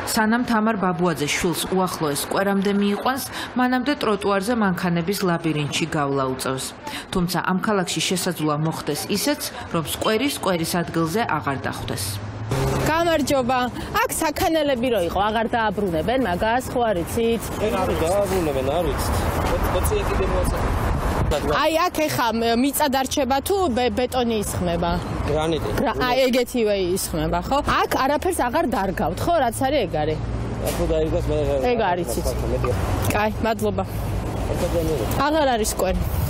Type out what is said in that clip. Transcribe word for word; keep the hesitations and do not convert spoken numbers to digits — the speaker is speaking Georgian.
სანამ თამარ ბაბუაძე შვილს უახლოეს სკვერამდე მიიყვანს, მანამდე ტროტუარზე მანქანების ლაბირინთში გავლა უწევს. თუმცა ამ ქალაქში შესაძლოა მოხდეს ისეც, რომ სკვერი სკვერის ადგილზე აღარ დახვდეს. გამარჯობა. აქ საქანელები რო იყო, აღარ დააბრუნებენ მაგას, ხო არ იცით? არ დააბრუნებენ, არ ვიცით. ხუთი კიდე მოასწავლა. აი აქ ეხა მიწა დარჩება თუ ბეტონი ისხმება? გრანიტი. აი ეგეთივე ისხმება, ხო? აქ არაფერს აღარ დარგავთ, ხო? რაც არის ეგ არის. ახლა დაიგოს მე. ეგ არიცით. კაი, მადლობა. აღარ არის სკვერი.